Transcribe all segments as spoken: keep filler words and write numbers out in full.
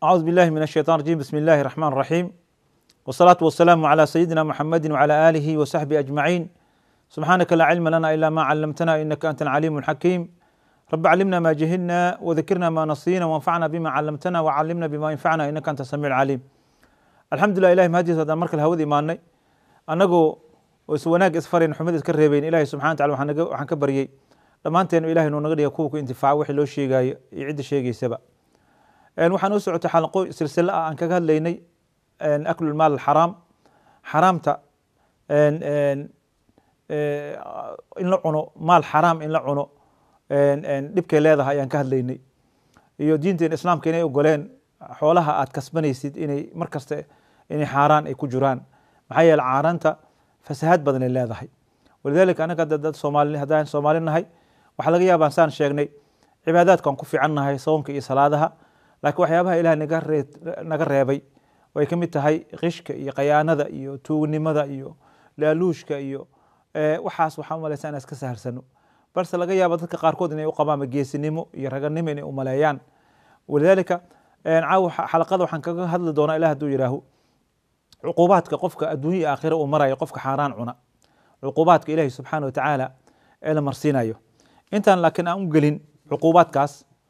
أعوذ بالله من الشيطان الرجيم. بسم الله الرحمن الرحيم، والصلاة والسلام على سيدنا محمد وعلى آله وصحبه أجمعين. سبحانك لا علم لنا إلا ما علمتنا إنك أنت العليم الحكيم. رب علمنا ما جهلنا وذكرنا ما نسينا وانفعنا بما علمتنا وعلمنا بما ينفعنا إنك أنت السميع العليم. الحمد لله إلهي mahadiisa haddaan markale hawada imaanay annagoo is wanaag isfarayn xumid iska reebayn ilaahay subxana wa taala waxaan ka baryay dhammaanteen ilaahay noo naga dhiga kuwa ku intifaaca wixii loo sheegayo iyo cidda sheegaysaba. waxaan u socotay xalaqo silsilo ah aan kaga hadlaynay aklu maal xaraam, xaraamta in la cuno maal xaraam in la cuno dhibkay leedahay ayaan ka hadlaynay, iyo diinteena islaamka inay ogoleen xoolaha aad kasbanaysid inay mar kasta inay xaaraan ay ku jiraan, maxaa yeele caaranta fasahaad badan ay leedahay. walidaalika anaga dad Soomaali haddaan Soomaali nahay waxaa laga yaabaa saan sheegnay cibaadaadkan ku fiican nahay soonka iyo salaadaha, laakiin waxyaabaha ilaah naga reeb naga reebay way ka mid tahay qishka iyo qayaanada iyo tuugnimada iyo laaluushka iyo waxaas waxaan u maleysaa inaan iska saharsano, balse laga yaabo dadka qaarkood inay u qabaan geesinimo iyo raganimo inay u maleeyaan. walidaalika caawa xalaqada waxaan kaga hadli doonaa ilaah hadduu yidhaaho cuqubaadka qofka adduunya iyo aakhira uu marayo qofka xaaraan cuna, cuqubaadka ilaahi subxaana wa tacaala ee la marsiinayo. intaan laakiin aan u gelin cuqubaadkaas,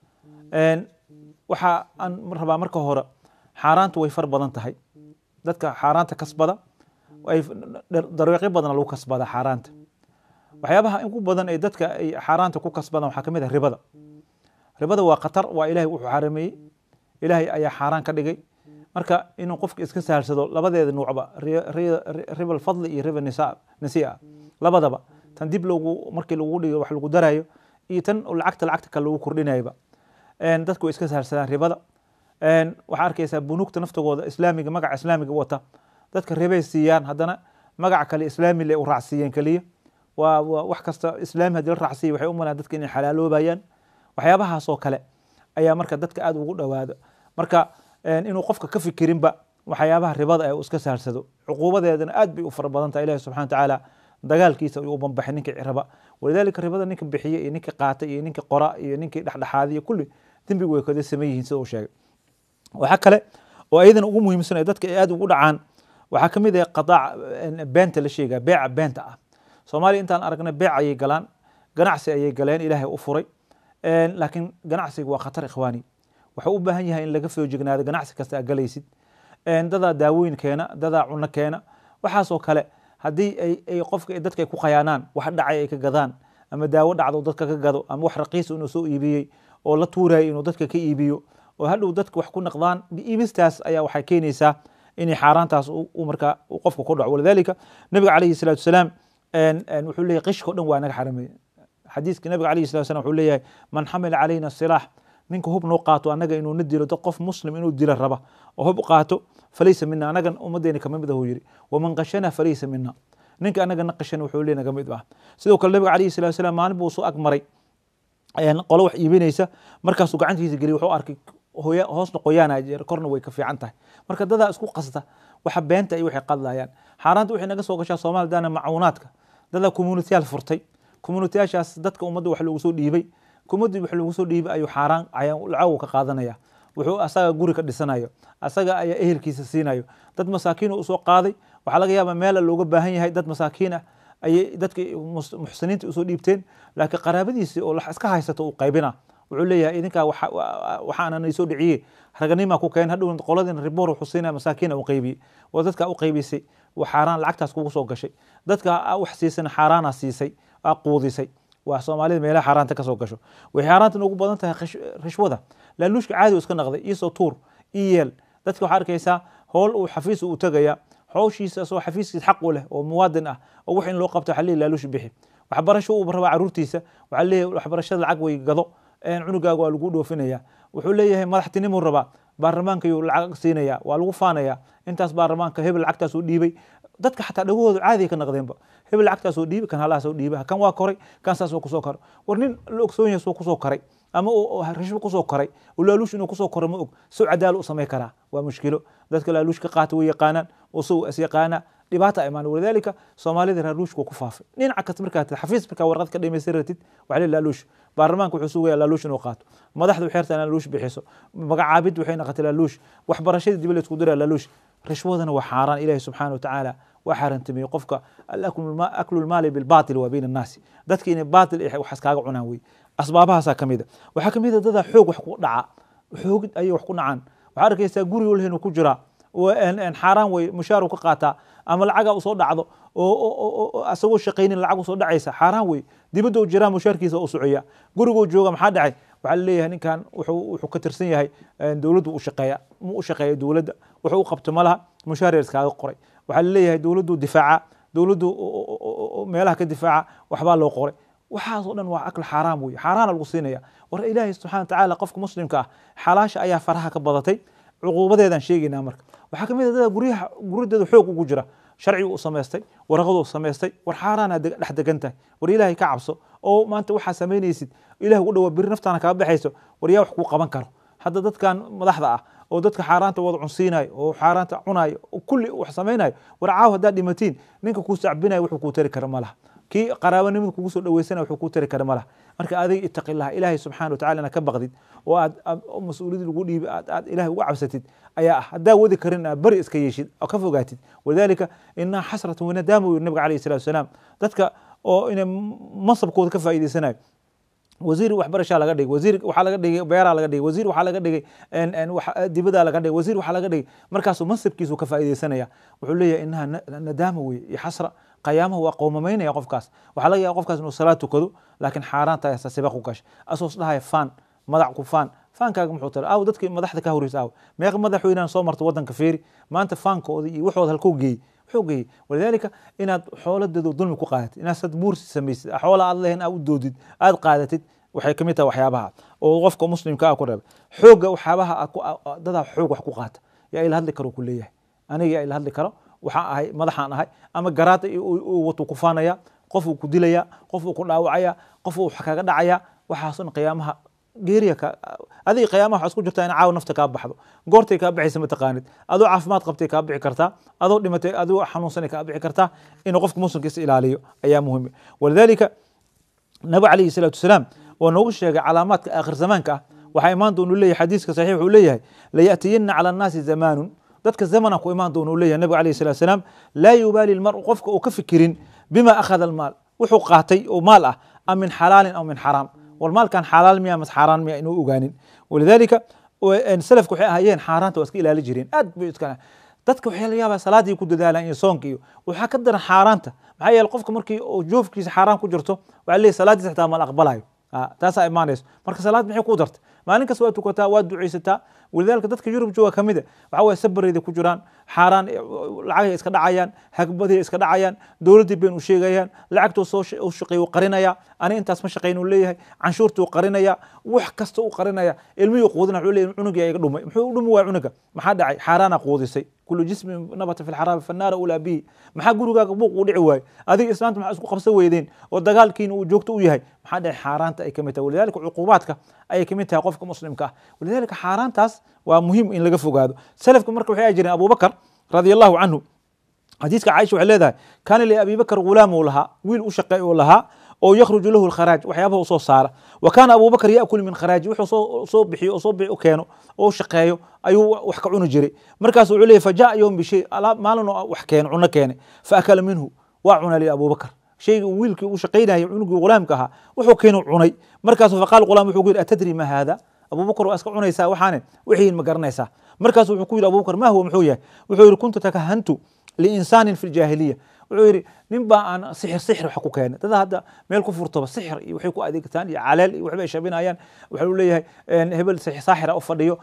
waxa aan rabaa marka hore xaaraantu way far badan tahay. dadka xaaraanta kasbada ay dariiqyo badan lagu kasbada xaaraanta. waxyaabaha ugu badan ee dadka ay xaaraanta ku kasbadaan waxaa ka mid ah ribada. ribada waa khatar, waa ilaahay wuxuu xarameeyey, ilaahay ayaa xaaraan ka dhigay. marka inuu qofka iska sahalsado labadeeda nuucba, riba alfadli iyo riba nasii'a, labadaba tan dib loogu markii lagu dhigo wax lagu darayo iyo tan lacagta lacagta kale lagu kordhinayba, dadku way iska sahalsadaan ribada. waxaa arkaysaa bunuugta naftagooda islaamiga magaca islaamiga wata, dadka ribay siiyaan haddana magaca kale islaami le u raacsiiyeen keliya. waa wax kasta islaami haddii la raacsiiya waxay u malaan dadka inay xalaaloobayaan. waxyaabahaasoo kale ayaa marka dadka aada ugu dhowaada. marka inuu qofka ka fikirinba waxyaabaha ribada ee uu iska sahalsado, cuquubadeedana aad bay u fara badan tahay. ilahi subxana wa tacaala dagaalkiisa ayuu u banbaxay ninka raba. walidaalika ribada ninka bixiye iyo ninka qaata iyo ninka qora iyo ninkii dhexdhexaadiya kulli dembigu way kada saman yihiin sida uu sheegay. waxaa kale oo ayadan ugu muhiimsan ee dadka ay aad ugu dhacaan waxaa ka mid ah qadaac beenta la sheegaa, beeca beenta ah. soomaaliya intaan aragnay beec ayay galaan, ganacsi ayay galeen, ilaahay u furay. laakiin ganacsiga waa khatar ikhwaani, waxuu u baahan yahay in laga feejignaado ganacsi kasta aad galaysid. dadaa daawooyin keena, dadaa cuno keena, waxaasoo kale haddii ay qofka dadka ay ku khayaanaan, wax dhacay ay ka gadaan, ama daawo dhacdo dadka ka gado, ama wax raqiis inuu soo iibiyey oo la tuurayay inuu dadka ka iibiyo, oo hadhow dadka wax ku naqdaan, iimistaas ayaa waxay keenaysaa inay xaaraantaas uu markaa qofka ku dhaco. walidaalika nabiga calayhi salaatu wasalaam wuxuu leeyahay qishka o dhan waa naga xarameeyey. xadiiska nabiga calayhi salatu wasalam wuxuu leeyahay man xamila calayna silaax, ninka hub noo qaato annaga inuu na dilo, dad qof muslim inuu dila raba oo hub qaato, falaysa mina, annagan ummaddeena kama mid ah uu yidhi. waman qashana falaysa mina, ninka annaga na qashan wuxuu leeyahay naga mid ah. sidoo kale nabiga calayhi salatu wasalaam maalin buu soo ag maray qolo wax iibinaysa, markaasuu gacantiisa geliyay, wuxuu arkay hoosna qoyaana jeer, korna way ka fiican tahay. marka dadaa isku qasta waxa beenta iyo waxay qadlayaan. xaaraanta waxay naga soo gashaa Soomaaliya daana macuunaadka, dadaa community-yaal furtay, community-yaashaas dadka ummadda wax lagu soo dhiibay, kumadii wax lagu soo dhiibay ayuu xaaraan ayaan lacag ka qaadanaya, wuxuu asaga guri ka dhisanayo, asaga ayaa ehelkiisa siinayo. dad masaakiin u soo qaaday, waxaa laga yaabaa meel looga baahan yahay dad masaakiin ah ayay dadka muxsiniinta usoo dhiibteen, laakiin qaraabadiisii oo iska haysato uu qaybina. wuxuu leeyahay idinkaa waxaana soo dhiciyey raganima ku keen, hadhow qoladina riboor wuxuu siinaya masaakiina u qaybiyey, oo dadka u qaybisay xaaraan lacagtaas kugu soo gashay. dadka wax siisana xaaraana siisay, aa quudisay. waa Soomaalida meelaha xaaraanta ka soo gasho. waxay xaaraanta ugu badan tahay rishwada, laaluushka caadi iska naqday, iisoo tuur iyeel. dadka waxaa arkaysaa howl uu xafiis u tagaya, howshiisa soo xafiiskiisa xaq u leh oo muwaadin ah, oo wax in loo qabto xalii laaluush bixi. waxbarasho uu rabaa caruurtiisa, waxaa leeyahay waxbarashada lacag way gado, cunugaaga waa lagu dhoofinaya. wuxuu leeyahay madaxtinimuu rabaa, baarlamaanka ayuu lacag siinaya, waa lagu faanaya. intaas baarlamaanka hebel lacagtaas uu dhiibay. dadka xataa dhagahooda caadi ka naqdeenba, hebel lacagtaas uu dhiibay, kan halaas uu dhiibay, kan waa koray, kan saas uu ku soo koray. war nin la ogsoon yahay soo ku soo koray ama uu rishbo ku soo koray, uu laaluush inuu ku soo koray ma og, soo cadaal u sameey karaa. waa mushkilo. dadka laaluush ka qaata way yaqaanaan, oo soo is yaqaana dhibaata imaan walidaalika soomaalida laaluushku ku faafay dhinaca kasta markaad xafiis markaa warqad ka dhamaysan ratid waxaa leeyahay laaluush baarlamaanka wuxuu sugayaa laaluush inuu qaato madaxdu waxay rabtaa laaluush bixiso magacaabid waxay noqotay laaluush waxbarashada dib la isku diraa laaluush rishwadana waa xaaraan ilaahay subxaanahu watacaala waa xaarantimiyey qofka aklu lmaali bilbaatil waa bayna annaasi dadka inay baatil wax iskaaga cunaan wey asbaabahaasaa ka mida waxaa ka mid a dadaa xoog wax ku dhaca xoog ayay wax ku dhacaan waxaa arkaysaa gurigo lehen ku jiraa xaaraan wey mushaaru ka qaataa ama lacaga usoo dhacdo oo asagoo shaqaynin lacag usoo dhacaysa xaaraan wey dibadda u jiraa mushaarkiisa u sociya gurigoo jooga maxaa dhacay waxaa laleeyahay ninkan wuxuu ka tirsan yahay dowladdu u shaqeeya mu u shaqeeya dowladda wuxuu u qabto malaha mushaar iskaaga qoray waxaa laleeyahay dowladdu difaaca dowladdu meelaha ka difaaca waxbaa loo qoray waxaasoo dhan waa akl xaaraam wey xaaraana lagu siinaya war ilaahay subxana watacaala qofka muslimka ah xalaasha ayaa faraha ka badatay cuquubadeedaan sheegaynaa marka waxaa kamid a dada guryaha gurideeda xoog ugu jira sharcigu u samaystay waraqadu u samaystay war xaaraana dhex degan tahay war ilaahay ka cabso oo maanta waxaa samaynaysid ilaah ugu dhawaa biri naftaana kaa baxayso war yaa wax kuu qaban karo hadda dadkan madaxda ah oo dadka xaaraanta wada cunsiinayo oo xaaraanta cunayo kulli wax samaynayo war caaw haddaad dhimatiin ninka kuu sacbinayo wuxuu kuu tari kara ma laha kii qaraabanimada kugu soo dhaweysana wuxuu kuu tari kara ma laha marka adiga ittaqillaha ilaahay subxaana watacala ina ka baqdid oo aad mas-uuliyad lagu dhiibi aad ilahay uga cabsatid ayaa ah haddaa wadi karin aad bari iska yeeshid oo ka fogaatid walidaalika inaha xasratan wanadaama yiri nabiga calayhi salatu wasalaam dadka oo inay mansabkooda ka faa'iidaysanayo wasiir waxbarashaa laga dhigay wasiir waxaa laga dhigay beeraa laga dhigay wasiir waxaa laga dhigay dibadaa laga dhigay wasiir waxaa laga dhigay markaasuu mansabkiisu ka faa'iidaysanaya wuxuu leeyahay inaha nadaama weye iyo xasra qayaamaha waa qowmamaynaya qofkaas waxaa laga yaaba qofkaas inuu salaad tukado laakiin xaaraanta ayaa sibaq ku gashay asoos dhahaya faan madax ku faan faankaaga muxuu tara aw dadkii madaxda ka horeysa aw meeqa madaxweynaan soo marta waddanka feeri maanta faankooda iyo waxooda halkuu geeyey wuxuu geeyey walidaalika inaad xooladeedu dulmi ku qaadatid inaad sad buursi samaysid xoola aad lehen aad u doodid aad qaadatid waxay kamid tahay waxyaabaha oo qofka muslimka ah ku reebay xoogga waxyaabaha dadaa xoog wax ku qaata yaa ila hadli karo ku leeyahay aniga yaa ila hadli karo waxaan ahay madaxaan ahay ama garaada watu ku faanaya qof uu ku dilaya qof uu ku dhaawacaya qof uu kaga dhacaya waxaasun qiyaamaha geeriya adiga qiyaamaha waxaa isku jirtaa in caawa nafta kaa baxdo goortay kaa baxaysa ma taqaanid adoo caafimaad qabtay kaa bixi kartaa adoo dhimatay adoo xanuunsanay kaa bixi kartaa inuu qofka muslimkiisa ilaaliyo ayaa muhiim walidaalika nabi calayhi salaatu wasalaam oo noogu sheegay calaamaadka aakhir zamaanka ah waxaa imaan doonu leeyahay xadiiska saxiix wuxuu leeyahay laya'tiyanna cala annaasi zamaanun dadka zamana ku imaan doona uu leeyahay nabiga calayhi salatu wasalaam laa yubaali almar'u qofka uu ka fikirin bima akhada almaal wuxuu qaatay oo maal ah am min xalaalin aw min xaraam war maalkan xalaal miya mas xaaraan miya inuu ogaanin walidaalika salafku waxay ahaayeen xaaraanta waa iska ilaali jireen aad bay iska dadka waxaa laga yaabaa salaadii ku dadaalaan iyo soonka iyo waxaa ka daran xaaraanta maxaa yeele qofka markii oo joofkiisa xaaraan ku jirto waxaa leeyahay salaadiisa xitaa ma la aqbalayo taasaa imaanayso marka salaad maxay ku darta maalin kasta waa tukataa waa ducaysataa walidaalika dadka yurub jooga ka mid a waxaa waye sabarayda ku jiraan xaaraan lacagay iska dhacayaan hagbaday iska dhacayaan dowladdii been u sheegayaan lacagtuu soo u shaqeey u qarinaya ani intaas ma shaqayn uu leeyahay canshuurtuu qarinaya wax kasta u qarinaya ilmihii quudina wuxuu leeyahay cunugii iga dhumay muxuu u dhumi waaya cunuga maxaa dhacay xaaraana quudisay kulu jismin nabata fi lxaraami fannaara ulaa bihi maxaa gurigaaga buuq uu dhici waaye adiga islaanta maxaa isku qabsan weydeen oo dagaalkiina uu joogto u yahay maxaa dhacay xaaraanta ay kamid tahay walidaalika cuquubaadka ayay kamid tahay qofka muslimka ah walidaalika xaaraantaas waa muhiim in laga fogaado salafku marka waxay jireen abubakar radia allahu canhu xadiiska caaisha waxay leedahay kaana liabi bakr ghulaam uu lahaa wiil u shaqeey uu lahaa oo yakhruju lahu lkharaaj waxyaabaha u soo saara wa kaana abubakar yaakul min kharaaji wuxuu soo bixiyo oo soo u keeno oo shaqeeyo ayuu wax ka cuni jiray markaas wuxuu leeyahy fajaa yowm bishay maalin oo wax keeno cuno keene faakala minhu waa cuna li abubakar shayga wiilkii uu shaqaynayay cunugii ghulaamka ahaa wuxuu keenu cunay markaasuu faqaal ghulaam wuxuu ku yidhi atadri ma haada abubakar waa iska cunaysaa waxaane wixiin ma garanaysaa markaas wuxuu ku yidhi abubakar ma huwa muxuu yahay wuxuu yidhi kuntu takahantu liinsaanin fi ljaahiliya wuxuu yidhi nin baa aan sixir sixir wax ku keenay dada hadda meel ku furtoba sixir iyo waxay ku adeegtaan iyo caleel iyo waxbay shabinayaan waxa uu leeyahay hebel saaxira u fadhiyo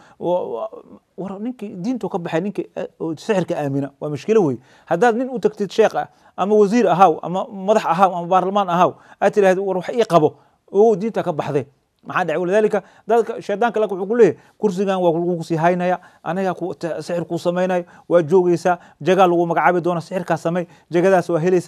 war ninkii diintu ka baxay ninkii sixirka aamina waa mushkilo weey haddaad nin u tagtid sheekh ah ama wasiir ahaaw ama madax ahaaw ama baarlamaan ahaaw aad tiraahd war wax ii qabo oo diinta ka baxday maxaa dhacay walidaalika dadka shaydaanka lak wuxuu ku leeyahay kursigan waa lagu sii haynaya anaga sixir kuu samaynayo waa joogaysaa jagaa lagu magacaabi doona sixirkaa samay jagadaas waa helaysaa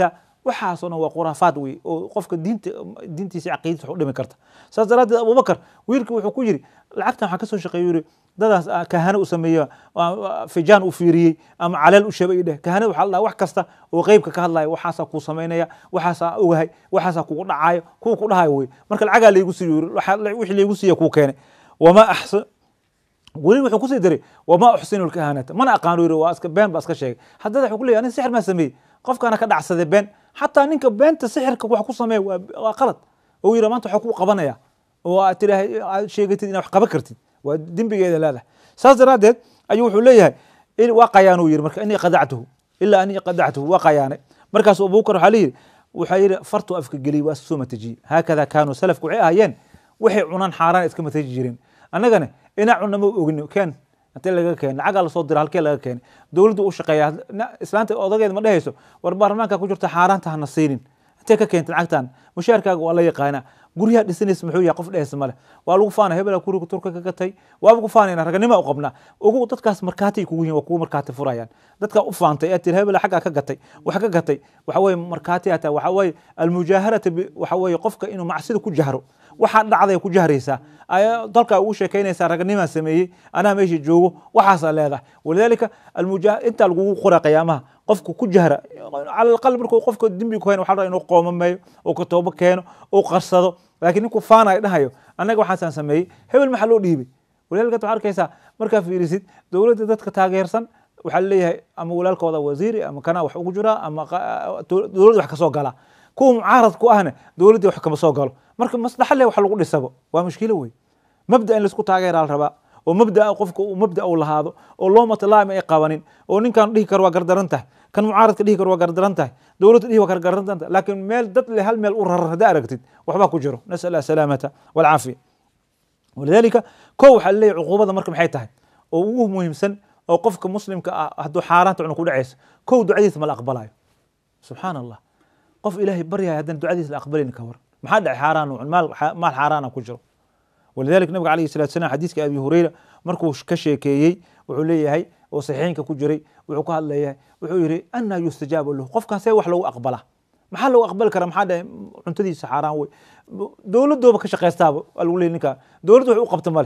waxaasoo dhan waa khuraafaad wey oo qofka diinta diintiisa caqiidadiisa wax u dhimi karta saas daraaddeed abubakar wiilka wuxuu ku yidhi lacagtan waxaa ka soo shaqeeyo yidhi dadaas kahano u sameeya fijaan u fiiriyey ama caleel u shabay dheh kahanada waxaa la dhaha wax kasta oo qeybka ka hadlaya waxaasaa kuu samaynaya waxaasaa ogahay waxaasaa kugu dhacayo kuwa ku dhahayo wey marka lacagaa laygu siiyo yidhi wixii laygu siiya kuu keenay wamaa axsan weli wuxuu kusii daray wamaa uxsinu lkahanata mana aqaano yidhi waa iska been baa iska sheegay haddada wuxuu ku leeyahay aniga sixir maa sameeyey qofkaana ka dhacsaday been xataa ninka beenta sixirka wax ku sameeya waa qalad oo yidhi maanta waxaa kuu qabanaya oo aad tidhaahay aad sheegatid inaad wax qaban kartid waa dembigeeda leedahay saas daraaddeed ayuu wuxuu leeyahay waa qayaanuu yidhi marka inii qadactuhu ilaa anii qadactuhu waa qayaanay markaasu abubakar waxaa layidhi waxaa yidhi fartu afka geliyey waa soo matajiye haakada kaanuu salafku waxay ahaayeen waxay cunaan xaaraan iska mataji jireen annagana inaa cunna ma ogin keen intee laga keenay lacagaa lasoo dira halkee laga keenay dowladdu u shaqeeya islaanta odageeda ma dhehayso war baarlamaanka ku jirta xaaraanta hana siinin intee ka keentay lacagtan mushaarkaaga waa la yaqaanaa guryaha dhisanaysa muxuu yahay qof dhehaysa male waa lagu faanay hebelaa guriga turka ka gatay waaba ku faanayna raganima u qabnaa ugu dadkaas markaatay kugu yihiin waa kugu markaati furayaan dadkaa u faantay ee tiri hebelaa xaggaa ka gatay wax ka gatay waxa weeye markaati hataa waxa weeye almujaaharata waxa weeye qofka inuu macsida ku jahro waxaa dhacday ku jahraysaa dalkaa ugu sheekaynaysaa raganimaa sameeyey anaa meesha joogo waxaasaa leedahay walidaalika intaa lagugu qora qiyaamaha qofku ku jahra cala alaqal markuu qofka dembi ku hayn waxa la inuu qoomameeyo oo ka toobo keeno oo qarsado laakiin ninku faanay dhahayo annaga waxaasaan sameeyey hebel maxaa loo dhiibay walidaalika waxaad arkaysaa markaa fiirisid dowladda dadka taageersan waxaa leeyahay ama walaalkooda wasiiri ama kana wax ugu jiraa ama dowladda wax kasoo gala kuwa mucaarad ku ahna dowladdii wax kama soo galo marka maslaxa leh wax lagu dhisabo waa mushkilo wey mabda in laisku taageeraa la rabaa oo mabda qofka uu mabda uu lahaado oo loo matalaama ay qabanin oo ninkan dhihi karo waa gardaran tahay kan mucaaradka dhihi karo waa gardaran tahay dowladda dhihi waa gardaran tahay laakiin meel dad le hal meel u rarar haddaa aragtid waxbaa ku jiro nasal asalaamata walcaafiya walidaalika kow waxaa leeyahay cuquubada marka maxay tahay oo ugu muhiimsan oo qofka muslimka ah hadduu xaaraanta cuna ku dhacaysa kow ducadiisa ma la aqbalayo subxaana allah qof ilaahay baryahay haddana ducadiisa la aqbalin ka war maxaa dhacay xaaraan maal maal xaaraana ku jiro ولذلك النبي عليه الصلاة والسلام حديث أبي هريرة مركو كشيكيي وعليه وصحيحين كجري وعقاه الله وحيري أن يستجاب له قف كان سوى لو أقبله محل لو أقبل كرم حدا عنتدي سحران دولة دوبا كشقيستاب الولي نكا دولة وحقوق بتمله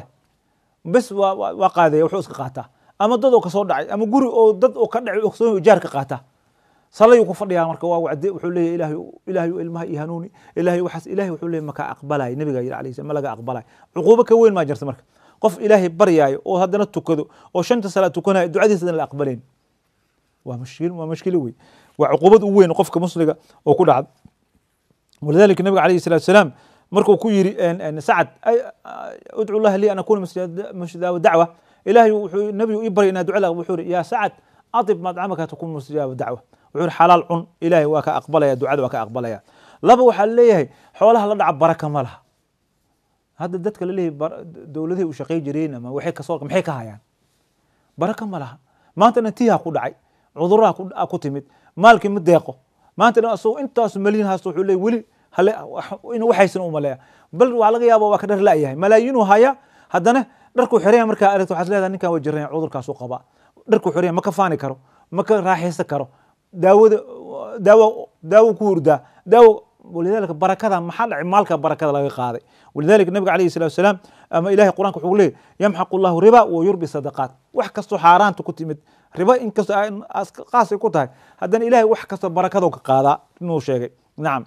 بس وقاذي وحوس قاتا أما ضد وكسور دعي أما جوري أو ضد وكدعي وكسور جارك قاتا صلي وكفر يا مركو وعدي وحولي إلهي إلهي إلمها يهانوني إلهي وحس إلهي وحولي مكا أقبلها النبي عليه السلام ما لقى أقبلها عقوبك وين ما جرت مرك قف إلهي برياي أو هذا نتكذو أو شنت صلاة تكونها دعاء سيدنا الأقبلين ومشكل ومشكل وي وعقوبة وين قفك مسلقة أو كل عاد ولذلك النبي عليه الصلاة والسلام مركو كويري أن أن سعد أدعو الله لي أن أكون مستجاب دعوة إلهي النبي يبري أن أدعو له وحوري يا سعد أطب مطعمك تكون مستجاب دعوة وحور حلال عن إلهي وكا أقبلها دعاء وكا أقبلها لبا وحال ليه حولها لدع بركة مالها هذا الدتك اللي دولته وشقي جرينا ما وحي كسوق محي كها يعني بركة مالها ما أنت نتيها قدعي عذرها أكو تمد مالك متضايقه ما أنت أصو أنت مليين هاسو حولي ولي هلا إنه وحي سنو ملايا بل وعلى غيابه وكدر لا إياه ملايين وهايا هدنا دركو حريه مركا أريتو حسلها نكا وجرين عذر كاسو قبا دركو حريه ما كفاني كرو ما كان راح يسكرو داود داو داو كوردا داو ولذلك بركة محل عمالك بركة لا قاضي ولذلك النبي عليه الصلاة والسلام أما إلهي القرآن كحولي يمحق الله ربا ويربي صدقات وحكستو حاران تكتمت ربا إن كست قاسي كتاي هذا إلهي وحكست بركة ذوك قاضي إنه شيء نعم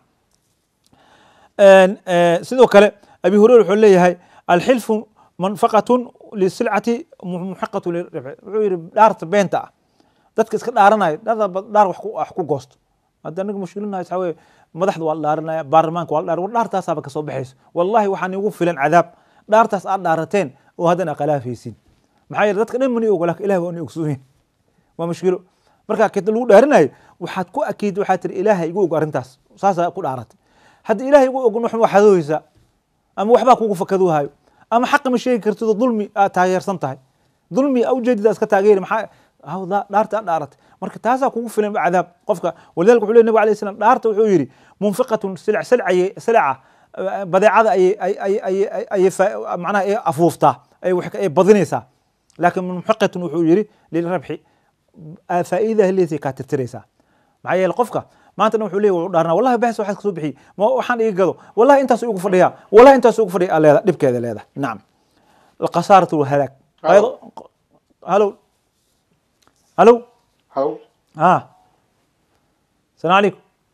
سيدو كلا أبي هريرة حولي هاي الحلف منفقة للسلعة محقة للربح دارت بينتا dadka iska dhaaranaya dhaar wax ku wax ku goosto hadda aniga mushkilina isxaway madaxda waa dhaaranaya baarlamaanka waa dhaar dhaartaas aba ka soo baxayso wallahi waxaan ugu filan cadaab dhaartaas aad dhaarateen oo hadana qalaafaysin maxay yar dadka dhan mani og laakiin ilaahay waa ogsoon waa mushkilo marka ka lagu dhaaranayo waxaad ku akiid waxaad tir ilaahay igu og arintaas saasa ku dhaaratay hadda ilaahay igu og wax waxaad hoysa ama waxba kugu fakaduhayo ama xaq ma sheegi kartid dulmi aad taageersan tahay dulmi aw jeedida iska taageer maxay هذا دارت دارت مرك تاسع كوف فيلم عذاب قفك ولذلك يقول النبي عليه السلام دارت وحيري منفقة سلع سلعة سلعة بضيعة أي أي أي أي أي معناها أي أفوفتا أي وحك أي بدنيسة لكن منفقة وحيري للربح فإذا اللي ذي كاتتريسا معي القفك maanta dhan wuxuu leeyahay wuxuu dhaarnaa wallahi bahas waxaad kasoo bixiyey ma waxaan iga gado wallahi intaas ugu fadhiyaa wallahi intaas ugu fadhiya aa leedahay dhibkeeda leedahay nacam alkhasaaratu walhalaag halo halo halo ha السلام عليكم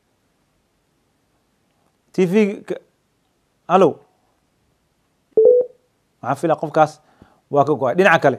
تي في ك... الو waxaan filaa qofkaas waa ka go-ay dhinaca kale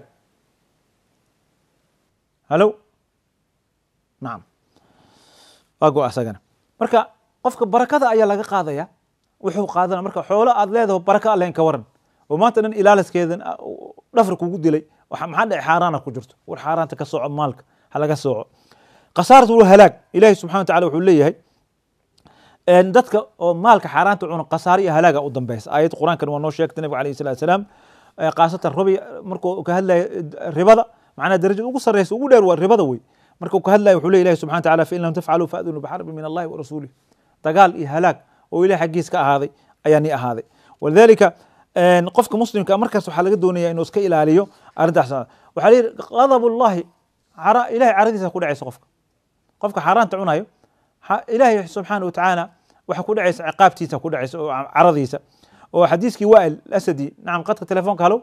halo nacam waa go-a asagana marka qofka barakada ayaa laga qaadaya wuxuu qaadana marka xoolo aad leedaho baraka alleen ka waran oo maanta dhan ilaaliskeedan dhafar kugu dilay maxaa dhacay xaaraana ku jirto war xaaraanta ka sooco maalka ha laga sooco khasaaratu halaag ilaahi subxana wa tacala wuxuu leeyahay dadka oo maalka xaaraanta cuno khasaare iyo halaaga u dambeysa aayad qur-aankan waa noo sheegtay nabiga alayhi salatu wasalaam khaasatan rabi markuu ka hadlaya ribada macnaa darajada ugu sarreysa ugu dheer waa ribada wey markuu ka hadlaya wuxuu leeyahy ilahi subxana wa tacala fain lam tafcaluu faadunuu bixarbin min allahi wa rasuulih dagaal iyo halaag oo ilahi xaggiis ka ahaaday ayaa ni ahaaday walidalika qofka muslimka markaas waxaa laga doonaya inuu iska ilaaliyo arrintaas waxaa leeyihi qadab ullahi ilahay caradiisa ku dhacaysa qofka qofka xaaraanta cunayo ilaahay subxaana wa tacaala waxa ku dhacaysa ciqaabtiisa ku dhacaysa oo caradiisa oo xadiiskii waa'il asadi nacam qadka telefoonka halo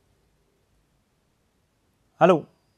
halo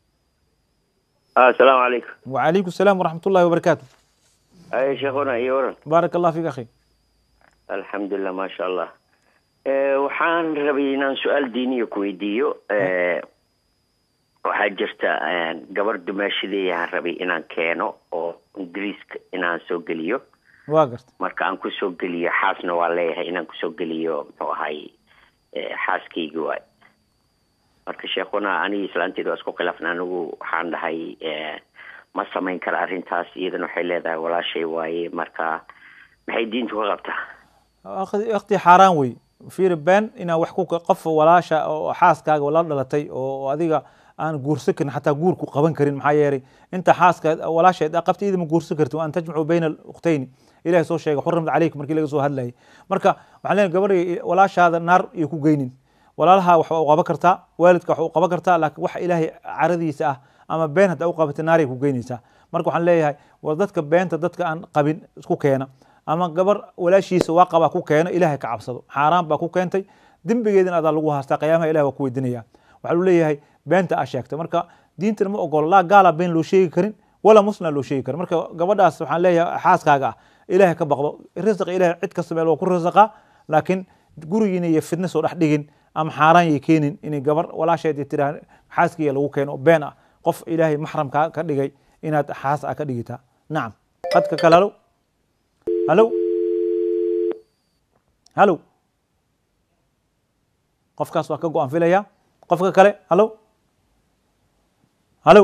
السلام عليكم. وعليكم السلام ورحمة الله وبركاته. أي شيخنا يورن. بارك الله فيك أخي. الحمد لله ما شاء الله. أه وحان ربينا سؤال ديني كويديو أه وحاجرت أه قبر دماشدي ربي إنان كانوا أو إنجليز إنان سوقليو. واقرت. مركا أنكو سوقليو حاسنا والله إنان سوقليو هاي أه حاسكي جواي. marka sheekuna ani islaanteedu isku khilaafna anigu waxaan dhahay ee ma samayn kara arintaas iyadana waxay leedahay walaashay waaye marka maxay diintu ka qabtaa waqti xaraan way fiir baan ina wax ku qof walaasha oo xaaskaaga walaal dhalatay oo adiga aan guursan karin xataa guur ku qaban karin maxaa yeelay inta xaaska walaasheed qabtayda ma guursan karto aan tajmacu bayna al-ukhtayn ilaahay soo sheegay xurrimad calaykum markii laga soo hadlayay marka waxaan leenahay gabar walaashaada naar iyo ku geynin walaalaha wax uu qaban kartaa waalidka wax uu qaban kartaa laakiin wax ilaahay caradiisa ah ama been hada u qabatay naari ku geynaysa marka waxaan leeyahay war dadka beenta dadka aan qabin isku keena ama gabar walaashiisa waa qaba ku keena ilaahay ka cabsado xaraan ba ku keentay dambigeedina adaa lagu haastaa qiyaamaha ilaahay waa ku weydiinaya waxa uu leeyahay beenta a sheegtay marka diinta ma ogol la gaala been loo sheegi karin wala muslim loo sheegi karin marka gabadhaas waxaan leeyahay xaaskaaga ah ilaahay ka baqdo risq ilaahay cid kasta meel waa ku risqa laakiin gurigiina iyo fitna soo dhax dhigin ama xaaraan ay keenin in gabar walaasheed tiraa xaaskiga lagu keeno been ah qof ilaahay maxram ka ka dhigay inaad xaas ka dhigita naam qadka kale halo halo halo qofkaas waa ka go'an filaya qofka kale halo halo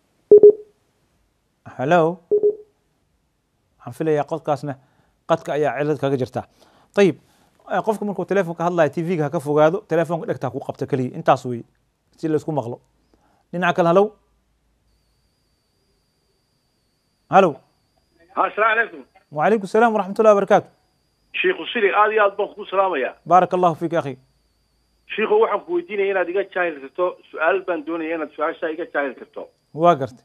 halo waxaan filaya qofkaasna qadka ayaa cilad kaga jirta طيب qofka markuu telefoonka hadlayo T V-ga ka fogaado telefoonka dhagta ku qabta kaliya intaas weey si la isku maqlo dhinaca kale halo halo السلام عليكم. وعليكم السلام ورحمة الله وبركاته. شيخ سيري آدي آد بان كو سلاميا. بارك الله فيك أخي. شيخ waxaan ku weydiinay inaad iga jaahil karto su'aal baan doonaya inaad su'aasha iga jaahil karto. waa gartay.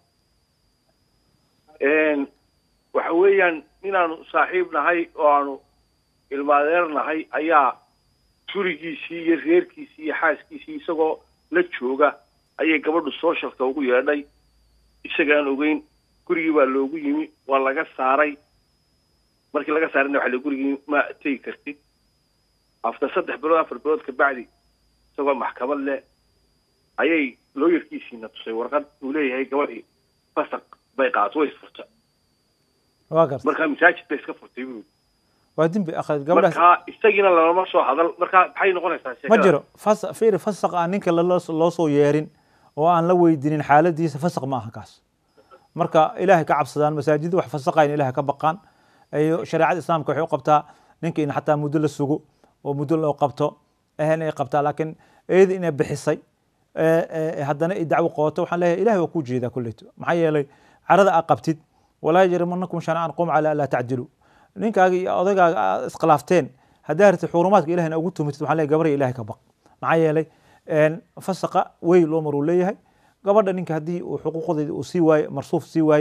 een waxa weeyaan inaanu saaxiib nahay oo aanu ilmaadeer nahay ayaa gurigiisii iyo reerkiisii iyo xaaskiisii isagoo la jooga ayay gabadhu socialka ugu yeedhay isagaan ogeyn gurigii baa loogu yimi waa laga saaray markii laga saarayna waxa la gurigii ma tagi kartid after saddex bilood afar bilood ka bacdi isagoo maxkamad leh ayay looyarkiisiina tusay warqad uu leeyahay gabadhii fasaq bay qaato way furta waa gartay markaa masaajid bay iska furtay buu waa dembi akhad gabadhaas marka isagina lama soo hadal marka maxay noqonaysaa sheekada ma jiro fas fiir fasaq aan ninka loo soo yeerin oo aan la weydiinin xaaladiisa fasaq ma aha kaas marka ilaahay ka cabsadaan masaajid wax fasaqayn ilaahay ka baqaan ay shariicada islaamka waxay u qabtaa ninka in xataa muddo la sugo oo muddo loo qabto ahaan ay qabtaa laakiin eedi inay bixisay ee haddana ay dacwo qooto waxaan leeyahay ilaahay waa ku jeedaa kulleeto maxaa yeelay carada aad qabtid walaa yajrimannakum shana'an qum ala la ta'dilu ninkaaga iyo odagaaga iskhilaafteen hadaa hartay xurumaadka ilaahayna ugu tumitid waxaan leeyahay gabar ilaahay ka baq maxaa yeelay een fasaqa way loo maruu leeyahay gabadha ninka hadii uu xuquuqdeeda uu sii waayo marsuuf sii waayo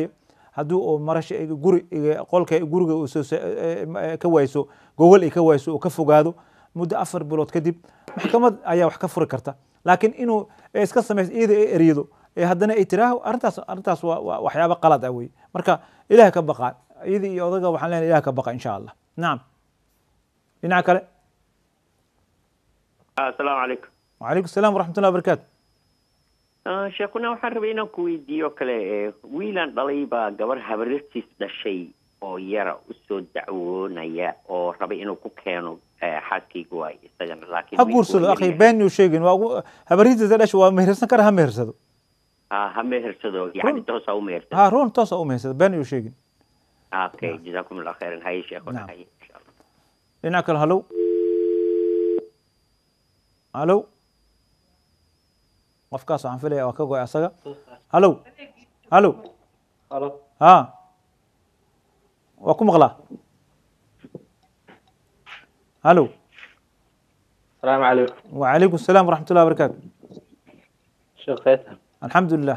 haddii uu marasha guri qolka guriga uu ka wayso gogol ay ka wayso oo ka fogaado muddo afar bilood kadib maxkamad ayaa wax ka furi karta laakiin inuu iska samaysto iyada ay erido ee haddana ay tiraaho arrintaas arrintaas waa waxyaabo qalad ah wey marka ilaah ka baqa iyada iyo odaga waxaan leenahay ilaah ka baqa insha allah nacam dhinaca kale assalaamu calaykum وعليكم السلام ورحمة الله وبركاته. sheekuna waxaan rabay inaan ku weydiiyo kale wiilan dhalay baa gabar habartiis dhashay oo yara u soo dacwoonaya oo rabay inuu ku keeno xaaskayga waay isagana laakiin ha guursado akhi been uu sheegin waa habartiisa dhashay waa mehersan kara ha mehersado ha ha mehersado yani toos u mehersado ha roon toos u mehersado been uu sheegin okay jazakum allah khairan hay sheekuna hay insha Allah dhinaca kale halo halo qofkaas waxaan filaya waa ka go'ay asaga halo halo halo ha waa ku maqlaa halo السلام عليكم. وعليكم السلام ورحمة الله وبركاته. شيخ فيصل. الحمد لله.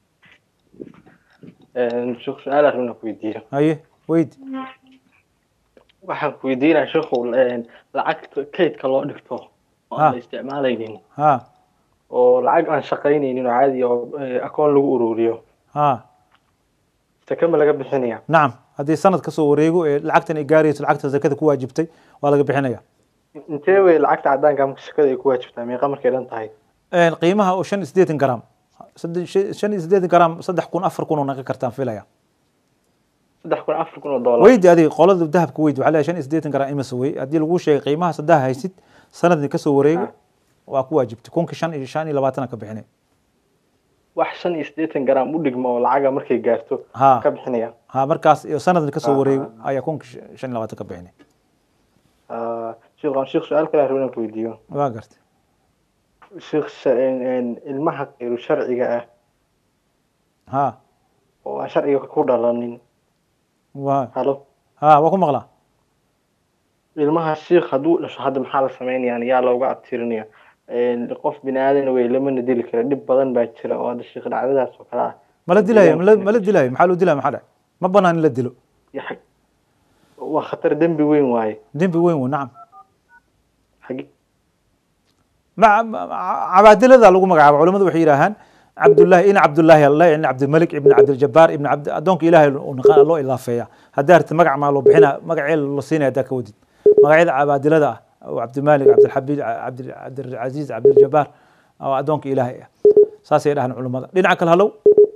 شيخ سؤالك منك ويدينا. أيه ويد. waxaan ku weydiinaa sheekhu lacagta kaydka loo dhigto oo aan isticmaalaynin ha oo lacag aan shaqaynaynin oo caadi oo akoon lagu ururiyo ha sakama laga bixinaya nacam haddii sanad ka soo wareego ee lacagtan ay gaarayso lacagta zakada ku waajibtay waa laga bixinaya intee wey lacagta caddaanka marka shaqada ay ku waajibtaa meeqa markay dhan tahay qiimaha oo shan iyo siddeetan garam shan iyo siddeetan garam saddex kun afar kun oo naqa kartaan filaya saddex kun afar kun oo dollar weydi adiga qolada dahabka weydi waxaa leeyahay shan iyo siddeetan garam imasa wey haddii lagu sheegay qiimaha saddex haysid sanadni kasoo wareego waa ku waajibtay kunka shan iyo shan iyo labaatan ka bixinay wax shan iyo siddeetan garam u dhigma oo lacaga markay gaarto ka bixinaya ha markaas iyo sanadni kasoo wareego ayaa kunka shan iyo labaatan ka bixinay sheekh sheekh su'aal kale aan ku weydiiyo waa gartay sheekh ilmaha qeyru sharciga ah ha oo aan sharciga ku dhalanin waa halo ha waa ku maqlaa ilmaha sheekh hadduu dhasho hadda maxaa la sameynayaan yaa looga abtirinaya qof bini aadan wey lamana dili kara dhib badan baa jira oo hadda sheekh dhacdadaas oo kale ah mala dilayo mala dilayo maxaa loo dilaya maxaa dhac ma banaan in la dilo waa khatar dembi weyn waaye dembi weyn wey nacam xagi cabaadilada lagu magacaabo culimadu waxay yidhaahaan cabdullahi ina cabdullahi allah ina cabdilmalik ibn cabdiljabaar ibn cabd addoonka ilaahay loo ilaafeeya haddaa arti magac maa loo bixina magacee la siinaya haddaa ka wadid magacyada cabaadilada ah oo cabdimalik cabdilxabiid cabdilcaziiz cabdiljabaar oo addoonka ilaahay ah saasay dhahaan culimada dhinaca kale halow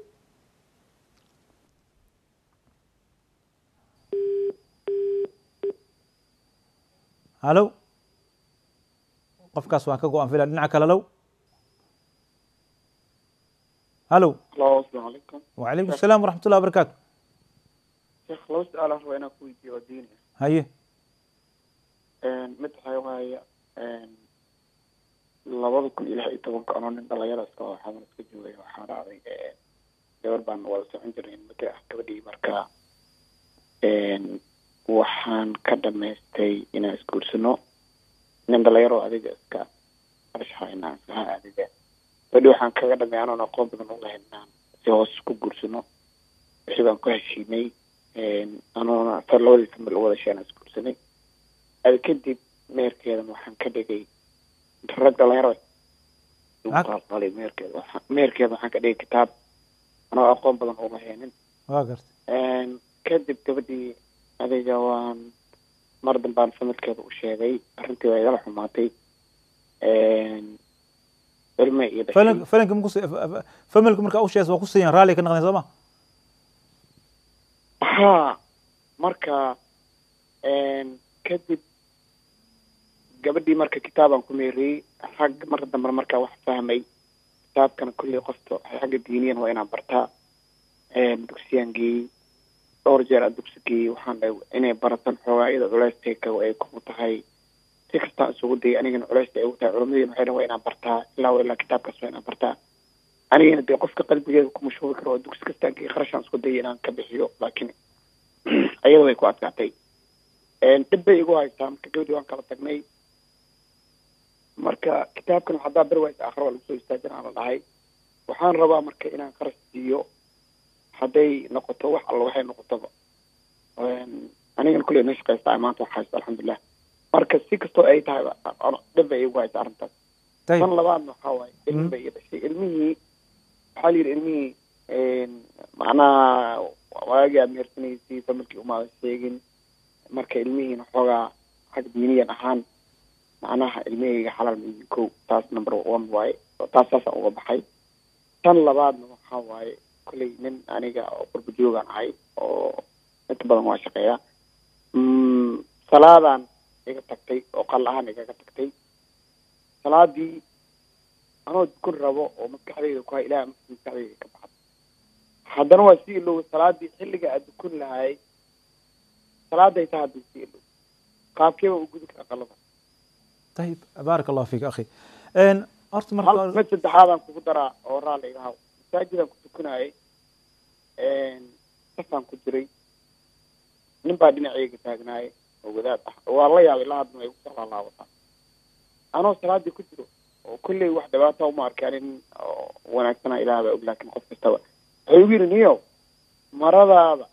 halow qofkaas waan ka go-an filaa dhinaca kale halow هلو الو السلام عليكم وعليكم السلام ورحمة الله وبركاته شيخ لو سؤال هو أنا كويتي وديني هاي متى هاي وهاي labada ilaa iyo tobanka ano nin dhalinyaro iska oo xamal iska joogay waxaan raacday gabar baan wada socon jirnay markii ah gabadhii marka waxaan ka dhamaystay inaan isguursano nin dhalinyaro adiga iska arshaha inaan saha adiga badii waxaan kaga dhamay anoo aqoon badan u lahaynaan si hoos ku guursano wixii baan ku heshiinay anoona tar labadii famil wada sheena isguursanay adi kadib meerkeeda waxaan ka dhigay rag dhalinyaro qaali meerkeeda meerkeeda waxaan ka dhigay kitaab anoo aqoon badan u lahaynin waa gartay kadib gabadhii adiga waan mar dambaan familkeeda u sheegay arrintii waa igala xumaatay فلان فلان كم قص فملك مركا أول شيء سوى قصيا رالي كنا غني زمان ها مركا إن كذب قبل مركا كتابا كميري حق مرة دمر مركا واحد فهمي كتاب كان كل قصته حق الدينيا هو أنا برتا إن دكسيانجي أورجر الدكسكي وحنا إني برتن حوائد ولاستيك وأيكم متهاي si kasta isugu day anigana culaysta ay u tahay culimadii waxayna waa inaan bartaa ilaa ilaa kitaabkaas waa inaan bartaa anigana dee qofka qalbigeeda ku mashhuuri karo oo dugsi kasta aan kharashaan isku day inaan ka bixiyo laakiin ayada way ku adkaatay dhib bay igu haysaa marka gabadhii waan kala tagnay marka kitaabkan haddaa bar waysa akhra waa lagu soo istaajin aan la dhahay waxaan rabaa marka inaan kharash siiyo hadday noqoto wax alla waxay noqotoba anigana kulley na shaqaystaa maanta wax haysto alxamdulilah marka si kastoo ay tahay dhib bay igu haysa arrintaas tan labaadna waxaa waaye ilmi bay iga dhashay ilmihii waxaa la yidhi ilmihii macnaha waagii aad mehersanaysay familkii umaada sheegin marka ilmihiina xoogaa xag diiniyan ahaan macnaha ilmihayga xalaal ma yihiin kow taas number one waaye taas saasaan uga baxay tan labaadna waxaa waaye kolley nin aniga oo qurba joogaan ahay oo inta badan waa shaqeeya salaadaan iga tagtay oo qal ahaan igaga tagtay salaadii anoo dukun rabo oo maskaxdayda ku hay ilaah maskaxdayda ka baxda haddana waa sii iloway salaadii xilliga aad dukun lahay salaaday tahay hadduu sii ilow qaabkeeba u gudi kara qalada طيب بارك الله فيك أخي horta marka mid saddexaadaan kugu daraa oo raalli iga haw masaajidaan ku tukanayay safaan ku jiray nin baa dhinacayga taagnaayay oo wadaad ah waa la yaabay ilaa haddana ay ku soo laalaabataa anoo salaadii ku jiro oo kulley wax dhibaata uma arkaan in wanaagsanaa ilaah baa og laakiin qof kastaba waxay ugu yidhi niyow maradaada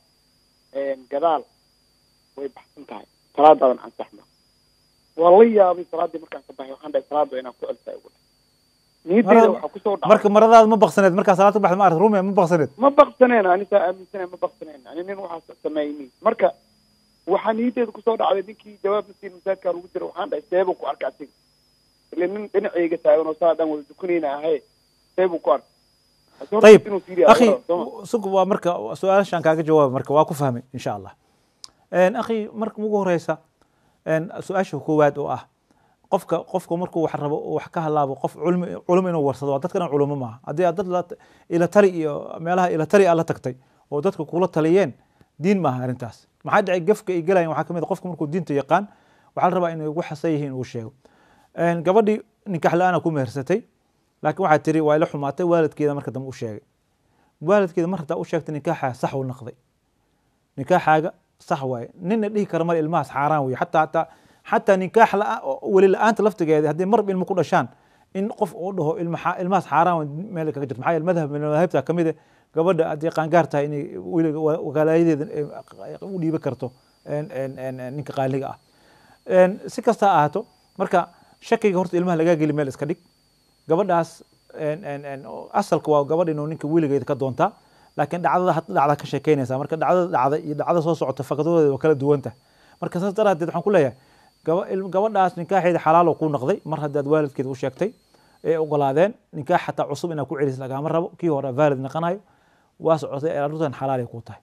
gadaal way baxsan tahay salaadaadan ansaxma waa la yaabay salaadii markaan ka baxay waxaan dhahay salaada inaan ku celsaa ugu dhahay niyadeyda waxaa kusoo dhacay marka maradaada ma baqsaneed markaa salaad ka baxda ma aragta rume ma baqsaneed ma baqsaneen anisaa aaminsaneen ma baqsaneen ani nin waxaas sameeyni marka waxaa niyadeyda kusoo dhacday ninkii jawaab nasiin masaajidkaa lagu jira waxaan dhahay seebuu ku arka asiga ile nin dhinacayga taagan oo saa dhan wada dukunayna ahay seebuu ku arka طيب أخي سوق ومركا سؤال شان كاجا جواب مركا واكو فهمي إن شاء الله إن أخي مركا مو رئيسة إن سؤال شو كواد وآه قفك قفك مركو وحرب وحكاها الله وقف علم علم إنه ورثة وعدت كنا علوم معه عدي عدت إلى طريق مالها إلى طريق الله تكتي وعدتك كل تليين دين ما هرنتاس ما حد يقفك يجلا وحكم إذا قفك مركو دين تيقان وحرب إنه يقول حسيهين وشيء إن قبل نكح الآن أكون مهرستي laakiin waxaad tiri waa ila xumaatay waalidkeeda marka dambe u sheegay waalidkeeda mar hadaa u sheegtay nikaaxa sax uu noqday nikaaxaaga sax waaye nina dhihi kara mar ilmahaas xaaraan wey xataa hataa xataa nikaax weli la-aanta laftigeeda haddii marba ilmo ku dhashaan in qof uu dhaho ilmahaas xaaraan meel kaga jirto maxaa yeele madhab min madhabta kamid ah gabadha haddii qaangaar tahay inay weliga walaalayadeeda u dhiibi karto ninka qaaliga ah si kasta ha ahaato marka shakiga horta ilmaha lagaa geli meel iska dhig gabadhaas asalka waa gabadh inuu ninka weligeeda ka doontaa laakiin dhacdada dhacda ka sheekeynaysaa marka dhacdada dhacda iyo dhacdada soo socota fakadoodeeda waa kala duwanta marka saas daraadeed waxaan ku leeyahay gabadhaas nikaaxeeda xalaal ku noqday mar haddaad waalidkeeda u sheegtay ee ogolaadeen nikaax xataa cusub inaad ku celis lagama rabo kii hore vaalid noqonayo waa socotay arrintan xalaal ay ku tahay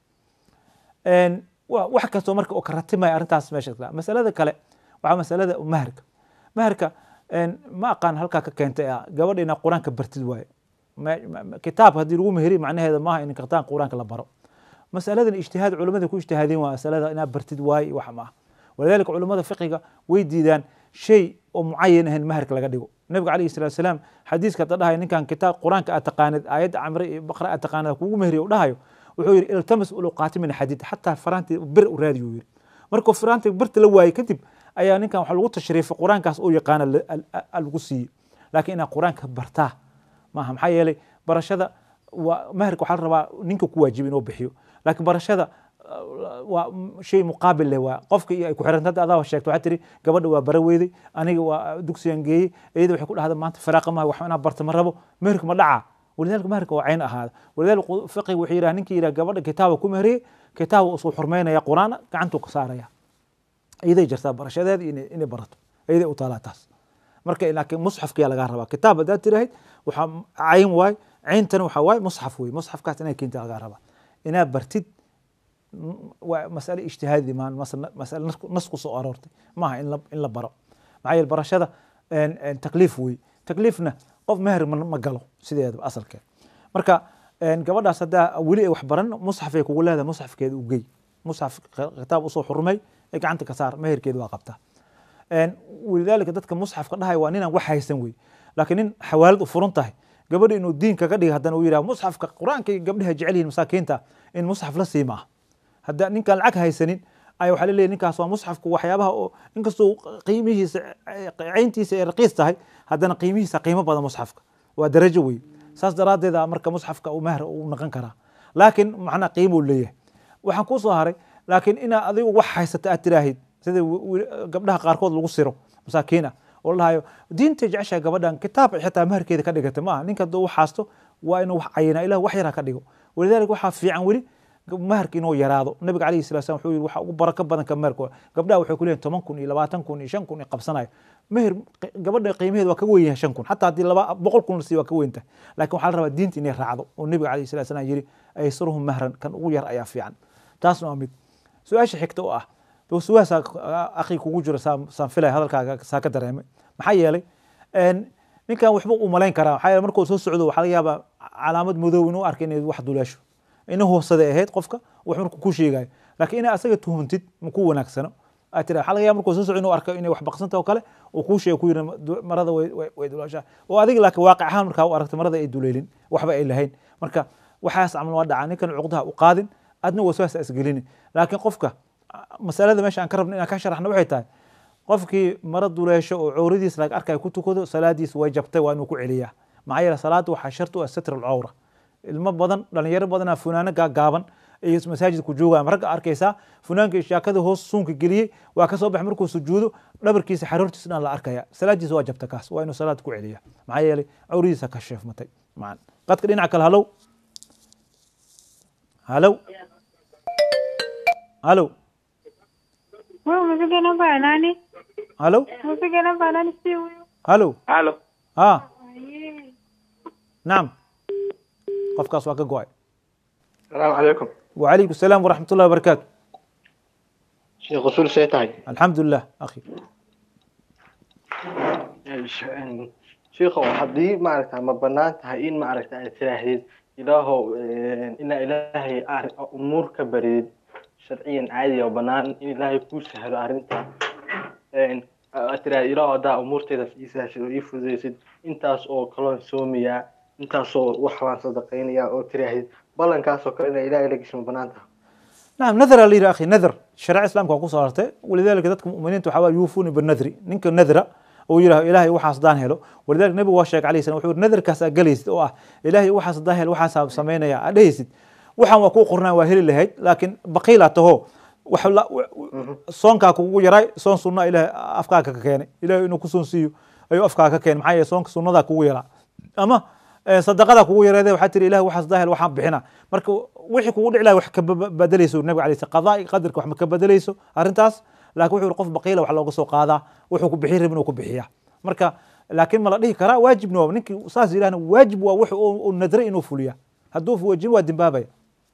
wax kastoo marka oo ka ratimaya arrintaas meesha masalada kale waxaa masalada maharka maharka ma aqaan halkaa ka keentay gabadha inaa qur-aanka bartid waaye kitaab haddii lagu meheri macnaheeda maaha in qirtaan qur-aanka la baro masaladan ijtihaad culimada ku ijtihaadeen waa masalada inaa bartid waaye wax maaha walidaalika culimada fiqiga way diidaan shay oo mucayan ahayn maharka laga dhigo nabiga calayhi salatu wasalaam xadiiska hadda dhahayo ninkan kitaab qur-aanka aad taqaanid aayadda camre iyo baqra aad taqaanid kugu meheriyo u dhahayo wuxuu yidhi iltamas uluqaati min xadiid xataa faraantii bir u raadiyo yidhi markuu faraantii birta la waayey kadib ayaa ninkan waxa lagu tashriifay qur-aankaas uu yaqaana lagu siiyey laakiin inaad qur-aanka bartaa maaha maxaa yeelay barashada waa maharka waxaa la rabaa ninka ku waajiba inuu bixiyo laakiin barashada waa shay muqaabil leh waa qofka iyo ay ku xiran hadda adaa sheegto waxaa tiri gabadha waa bara weyday aniga waa dugsigan geeyey iyada waxay ku dhahda maanta faraaqa maaha wax inaa barta ma rabo maharka ma dhacaa walidaalika maharka waa cayn ahaada walidaalika fiqiga wuxuu yidhaha ninkii yidhaha gabadha kitaaba ku meheriyey kitaaba usuu xurmeynaya qur-aana gacantuu ka saaraya iyaday jirtaa barashadeeda inay barato iyaday u taalaa taas marka laakiin musxafkiyaa lagaa rabaa kitaab haddaad tirahayd waxaa cayn waay cayntana waxaa waay musxaf wey musxafkaas inay keenta lagaa rabaa inaad bartid waa masale ijtihaadi maan masale nas ku soo aroortay maaha in la baro maxaa yeele barashada takliif wey takliifna qof meher ma galo sideedaba asalkeed marka gabadhaas haddaa weli ay wax baran musxafay kugu leedahay musxafkeeda u gey musxaf kitaab usoo xurmay ee gacanta ka saar meherkeeda waa qabtaa walidaalika dadka musxafka dhahay waa ninaan wax haysan wey laakiin nin xawaalad u furan tahay gabadha inuu diin kaga dhiga haddana uu yidhaha musxafka qur-aanka gabdhaha jecel yihiin masaakiinta in musxaf la sii maaha hadda ninkaan lacag haysanin ay waxaa laleeyahy ninkaas waa musxafku waxyaabaha oo inkastoo qiimihiisa cayntiisa ay raqiis tahay haddana qiimihiisa qiimo badan musxafka waa darajo wey saas daraaddeeda marka musxafka uu mahar uu noqon karaa laakiin macnaa qiimuu leeyahay waxaan kuu soo haray laakiin inaa adigu wax haysata aad tiraahid sida gabdhaha qaarkood lagu siro masaakiin ah oo la dhahayo diinta jeceshahay gabadhan kitaab xitaa maharkeeda ka dhigata maaha ninka hadduu wax haasto waa inuu wax cayinaa ilah wax yar ha ka dhigo walidaalika waxaa fiican weli maharka inuu yaraado nabiga calayhi salatu wasalam wuxuu yidhi waxa ugu barako badan ka maharka gabdhaha waxay ku leeyihin toban kun iyo labaatan kun iyo shan kun iyo qabsanayo meher gabadha qiimaheeda waa ka weyn yahay shan kun xataa haddii laba boqol kun la siiyo waa ka weyn tahay laakiin waxaa la rabaa diinta inay raacdo oo nabiga calayhi salatu wasalam yidhi aysaruhum mahran kan ugu yar ayaa fiican taasna waa mid su-aasha xigta oo ah suwaas akhi kugu jiro saan filay hadalkaaga saa ka dareemay maxaa yeelay ninkan waxba u malayn karaa maxaa yeelay markuu soo socdo waxaa laga yaabaa calaamad madow inuu arkay inay wax duleesho ina hoosaday ahayd qofka wax markuu ku sheegayo laakiin inaa asaga tuhumtid ma ku wanaagsano aad tira waxaa laga yaaba markuu soo socdo inuu arko inay wax baqsanta oo kale uu kuu sheego ku yiri marada way duleeshaa oo adiga laakiin waaqic ahaan markaa u aragtay marada ay duleelin waxba ay lahayn marka waxaas camal waa dhacaa ninkan cuqdaha u qaadin adna waswaas isgelini laakiin qofka masalada meesha aan ka rabno inaan ka sharaxno waxay tahay qofkii mara duleesho oo cawradiisa laga arkay ku tukado salaadiisa way jabtay waa inuu ku celiyaa maxaa yeelay salaadu waxaa shartu ah satr alcawra ilmo badan dhalinyaro badanaa funaano gaagaaban iyo masaajidku joogaa ragga arkaysaa funaanka shaakada hoos suunka geliyey waa ka soo baxay markuu sujuudo dhabarkiisa xaroortiisa dhan la arkaya salaadiisa waa jabta kaas waa inuu salaad ku celiyaa maxaa yeelay cawradiisa ka sheefmatay macaan qadka dhinaca kale halow halow halow halo halo halo ha nacam qofkaas waa ka go-ay asalaamu calaykum wacalaykum asalaam waraxmat ullahi wabarakaatu sheekh rasuul see tahay alxamdulilah akhi sheekhow haddii maaragta ma banaan tahay in maaragta aad tiraahdid ilaahow inaa ilaahay umuur ka baridid sharciyan caadi oo banaan in ilaahay kuu sahlo arrinta aad tiraahid ilaahow haddaa umuurteedaas ii sahashid oo ii fududaysid intaas oo kaloon soomayaa intaasoo wax baan sadaqaynayaa oo tiraahid ballankaasoo kale inaa ilaahay la gesho ma banaan tahay نعم نذر اللي يا أخي نذر الشرع الإسلام كوكو صارته ولذلك ذاتكم مؤمنين تحاول يوفون بالنذر نك النذر ويله إلهي وحاس دانهلو ولذلك النبي واشك عليه السلام وحور نذر كاس جليس أو إلهي وحاس دانهل وحاس سمينا يا ليست وحن وكو قرنا وهل اللي هيد لكن بقيلته هو وحلا صون كاكو يراي صون سنة إله أفكاك ككيني إله إنه كسون سيو أيو أفكاك ككين معايا صون سنة ذا كو يرا أما صدقada kugu yareeday waxa tiri ilaahay waxaas daahel waxaan bixina marka wixii kugu dhicilaa wax ka bedelayso nabiga kaleey qadaa qadarka wax ma ka bedelayso arintaas laakiin wuxuu qof baqiila wax looga soo qaadaa wuxuu ku bixin rabin uu ku bixiya marka laakiin ma la dhihi karaa waajibna waa ninkii saas ilaahna waajib waa wax uu nadray inuu fuliya hadduu waajib waa dimbaabaya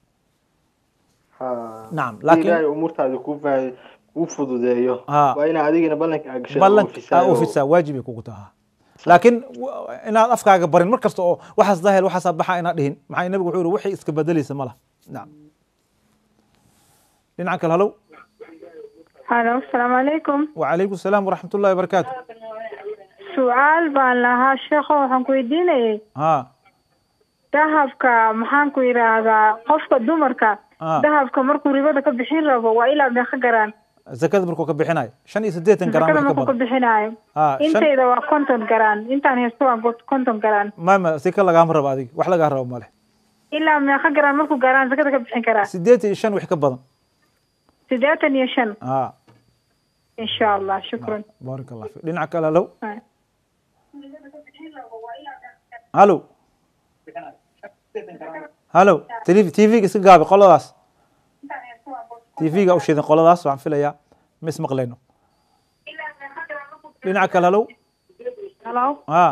ha naam laakiin ilaahay umurtaada ku faahay ku fududeeyo waa in adigina ballanka agashay ballanka oo fisa waajib kugu tahay laakiin inaad afkaaga barin mar kasta oo waxaas daahel waxaas baxa inaad dhihin maxay nabigu wuxuu yiri wixii iska bedelaysa malaha naam dhinaca kale halow halo assalaamu calaykum wacalaykum asalaam waraxmatullahi wabarakaatu su-aal baan lahaa sheekho waxaan ku weydiinayay ha dahabka maxaan ku yidhaahdaa qofka dumarka dahabka markuu ribada ka bixin rabo waa ilaa meeqa garaan zakada markuu ka bixinayo shan iyo siddeetan garaan zakada markuu ka bixinayo intayda waa konton garaan intaan haysto waa konton garaan mama sika lagaama rabo adiga wax lagaa rabo male ilaa meeqa garaan markuu gaaraan zakada ka bixin karaa siddeetan iyo shan wix ka badan siddeetan iyo shan ha insha allah shukran baarak allah fi dhinaca kale halow halow halow tv-ga iska gaabi qoladaas tv-ga u shidan qoladaas waxaan filayaa ma ismaqlayno dhinaca kale halow halo ha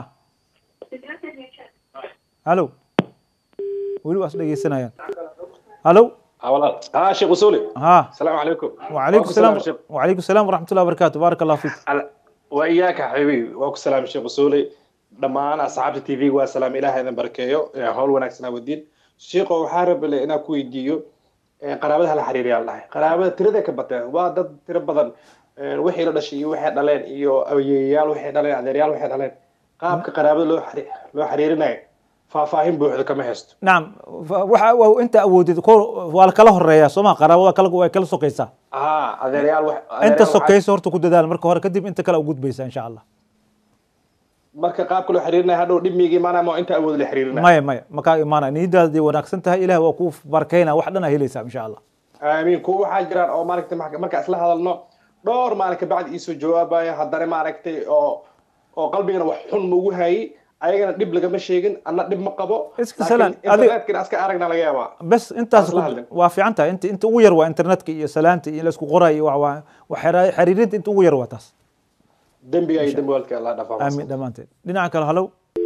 halow weli waa is dhegeysanayaan halow walaal ha sheekh usuli ha asalaamu calaykum وعليكم السلام وعليكم السلام ورحمة الله وبركاته بارك الله فيك وإياك حبيبي وأكو سلام شيخ usuli dhammaan asxaabta tv waa salaam ilaahay idin barakeeyo hawl wanaagsan wadiin sheekho waxaa rabay inaan ku weydiiyo qaraabada la xiriiriya lahay qaraabada tirada ka batay waa dad tiro badan wixii la dhashay iyo wixii dhaleen iyo ayeeyaal wixii dhaleen adeeryaal wixii dhaleen qaabka qaraabada loo loo xiriirinayo faahfaahin buuxda kama haysto نعم waxa inta awoodid waa la kala horeeyaa Soomaa qaraabada kala way kala sokaysaa ah adeeryaal wax inta sokayso horta ku dadaal marka hore kadib inta kala u gudbaysa insha Allah marka qaabka loo xiriirinaya hadhow dhib miigi imaanaya ma inta awood la xiriirinaya maya maya makaa imaanaya niyadaada day wanaagsan tahay ilaah waa kuu barkeynaya wax dhan aa helaysaa insha allah aamiin kuwa waxaa jiraan oo maaragtay marka isla hadalno dhowr maalin kabacdi iisoo jawaabaya haddana maaragtay oo oo qalbigana wax xun maugu hayay ayagana dhib lagama sheegin anna dhib ma qabo iska salaan internetkina aska aragna laga yaabaa bes intaas waa fiican tahay inta inta ugu yar waa internetka iyo salaanta iyo la isku qorayo waa waa xiriirinta inta ugu yar waa taas dembiga iyo dembi walka Allah dhaafaa aamin dhamaanteed dhinaca kale halow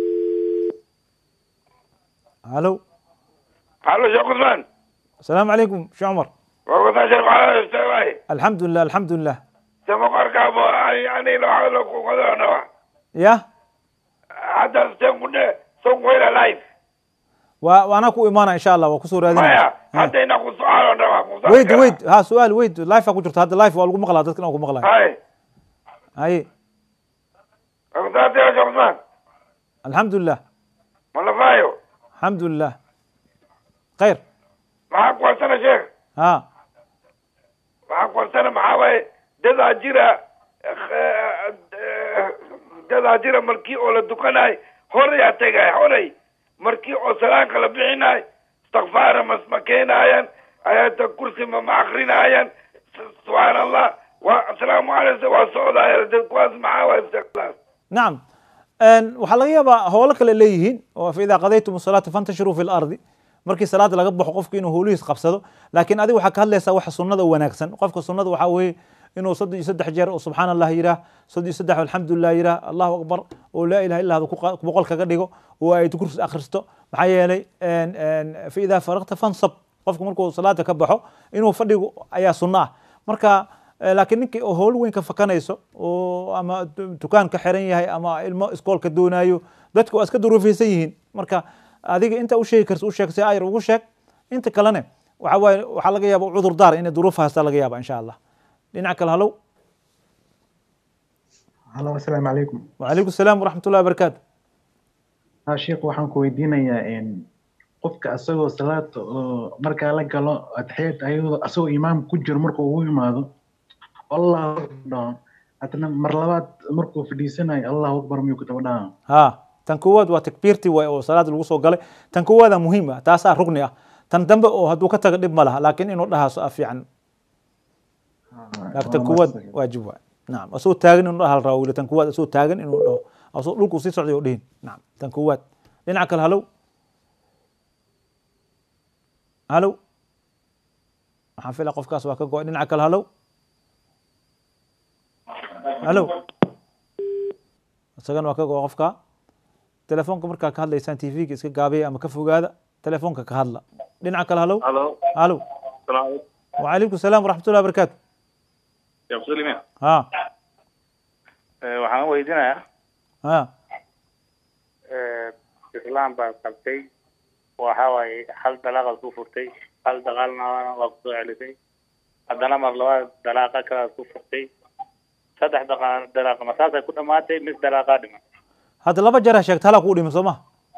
halow halo sheekh Usman السلام عليكم شو عمر وقت شيخ على استواي الحمد لله الحمد لله سمو قرقابو يعني لو حلوك وقضانا يا حتى سمونا سمو إلى لايف وانا كو ايمانا ان شاء الله وكسور هذه حتى ناخذ سؤال ولا ويد ويد ها سؤال ويد لايف اكو جرت هذا لايف والو مقلا ددكنا اكو مقلا هاي هاي وقت يا شيخ عثمان الحمد لله والله فايو الحمد لله خير معك وسنة شيخ ها معك وسنة معاوي دذا جيرا دذا جيرا مركي أولا دكاناي هوري أتيجاي هوري مركي أو سلام كلا بيناي استغفار مسمكين آيان آيات الكرسي ما معخرين آيان سبحان الله والسلام عليكم وصعود آيات الكواز معاوي استغفار نعم waxaa laga yaabaa howlo kale leeyihiin oo fa idaa qadaytum salaata fantashiruu fi lardi markii salaada laga baxo qofku inuu howlihiis qabsado laakiin adiga waxaa ka hadlaysaa waxa sunnada wanaagsan qofka sunnada waxaa weeye inuu soddon iyo saddex jeer oo subxaan allah yidhaah soddon iyo saddex alxamdulilah yidhaah allahu akbar oo laa ilaha illa hada boqol kaga dhigo oo ayad kursi akhristo maxaa yeelay fa idaa faraqta fansab qofku markuu salaada ka baxo inuu fadhigo ayaa sunno ah marka laakiin ninkii oo howl weyn ka fakanayso oo ama dukaan ka xiran yahay ama ilmo iskoolka doonaayo dadku waa iska duruufaysan yihiin marka adiga inta u sheegi karto u sheeg si ayar ugu sheeg inta kalene waxa waaye waxaa laga yaaba cudur daar inay duruuf haystaa laga yaaba insha allah dhinaca kale halow halo assalaamu calaykum wacalaykum asalaam waraxmatullahi wabarakaatu ha sheekh waxaan ku weydiinayaa qofka asagoo salaad markaa la galo atixiyad ayadoo asagoo imaam ku jiro markuu ugu imaado allahu akbar hadana mar labaad markuu fadhiisanayo allahu akbar miyuu ku daba dhaca ha tan koowaad waa takbiirtii waay oo salaad lagu soo galay tan koowaada muhiim ah taasaa rugni ah tan dambe oo hadduu ka taga dhib ma laha laakiin inuu dhahaaso a fiican laakiin tan koowaad waajib waay nacam asagoo taagan inuu dhaha la raba wili tan koowaad asagoo taagan inuu dhaho asagoo dhulkuu sii socday oo dhihin nacam tan koowaad dhinaca kale halow halow waxaan filaa qofkaas waa ka go-ay dhinaca kale halow halow isagana waa ka go-a qofka telefoonka markaa ka hadlaysaan t v-ga iska gaabiya ama ka fogaada telefoonka ka hadla dhinaca kale halow halow wacalaykum asalaam waraxmatullahi wabarakaatu sheekh sulime ha waxaan weydiinayaa ha islaam baa qabtay waxa waaye hal dalaaqaad ku furtay hal dagaalna waa kusoo celisay haddana mar labaad dalaaqa kalaad ku furtay saddex dalaaqa masaasay ku dhamaatay mis dalaaqaa dhiman hadda laba jeer ha sheegta halaa kuu dhiman soo ma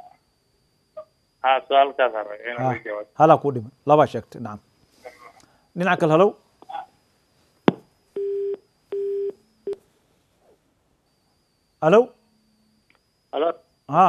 ha su-aalkaas haray inuu jawaab halaa kuu dhiman labaa sheegtay nacam dhinaca kale halow halow halo ha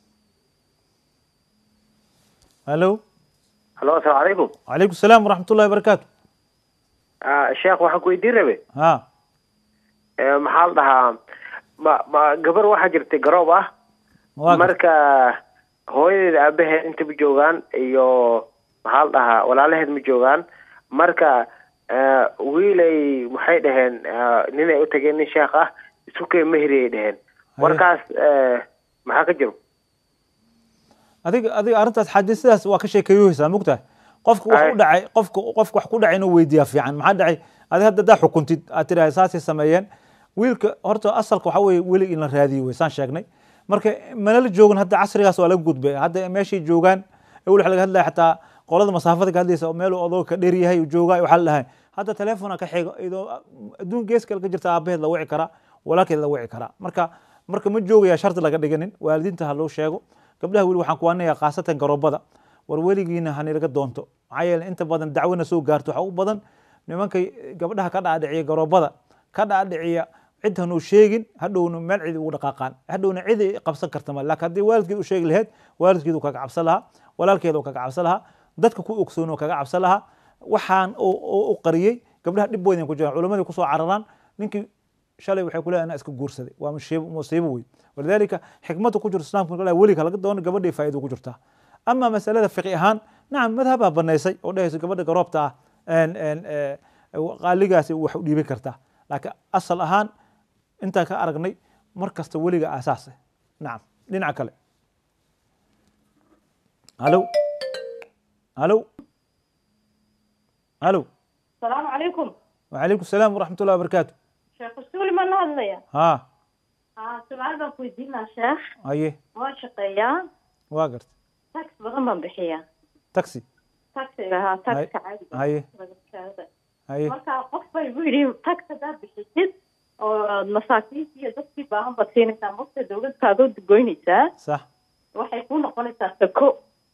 halow halo assalaamu calaykum wacalaykum asalaam waraxmatullahi wabarakaatu sheekh waxaan ku weydiin rabe ha maxaa la dhahaa ma ma gabar waxaa jirtay garoob ah marka hooyadeeda aabaheed inta ma joogaan iyo maxaa la dhahaa walaalaheed ma joogaan marka wiilay waxay dhaheen nin ay u tageen nin sheekh ah isku kee mehri ay dhaheen markaas maxaa ka jiro adiga adiga arrintaas xadiisadaas waa ka sheekeeyohaysaa mogtahay qofka wax u dhacay qofka qofka wax ku dhacay inuu weydiiyaa fiican maxaa dhacay adiga hadda haddaa xukuntid aad tirahay saasay sameeyeen wiilka horta asalka waxaa weeye weli in la raadiyo wey saan sheegnay marka manala joogan hadda casrigaas waa laga gudbay hadda meeshay joogaan awel waxa laga hadlaya xataa qolada masaafada ka hadlaysa meel adoo ka dheer yahay joogaa waxaa la dhahay hadda teleefona ka xigo idoo adduun geeska ka jirta aabaheed la wici karaa walaalkeed la wici karaa marka marka ma joogaya shardi laga dhiganin waalidiinta ha loo sheego gabdhaha weli waxaan kuwaanaya khaasatan garoobada war weligiina hanilaga doonto maxaa yeele inta badan dacwana soo gaarto waxaa u badan nimankay gabdhaha ka dhaadhiciya garoobada ka dhaadhiciya cid hanuu sheegin hadhowna meel cidi ugu dhaqaaqaan hadhowna cidi qabsan karta ma laakiin haddii waalidkeed u sheegi lahayd waalidkeedu kaga cabsan lahaa walaalkeedu kaga cabsan lahaa dadka ku ogsoon oo kaga cabsan lahaa waxaan u qariyey gabdhaha dhib weyn ku jiraan culimadii kusoo cararaan ninkii shalay waxay ku leedahay iska guursaday waa musiibo weyn walidaalika xikmadda ku jirta islaamka weliga laga doono gabadhii faa'iido ku jirtaa ama masalada fiqi ahaan nacam madhabaa banaysay oo dhehayso gabadha garoobta ah qaaligaasi wax u dhiiban kartaa laakiin asal ahaan intaan ka aragnay mar kasta weliga aasaas nacam dhinaca kale halo halo halo asalaamu calaykum وعليكم السلام ورحمة الله وبركاته شيخ السولي ما نهضليا ها ها سؤال بان كويدينا شيخ ايه waa shaqeeyaa واقرت tax badan baan bixiyaa تاكسي taxiga haa taxka caadiga haye haye marka qof bay igu yidhi tax hadaad bixisid oo masaakiintii iyo dadkii baahan baad siinaysaa marka dowladda kaagoo goynaysaa صح waxay kuu noqonaysaa sako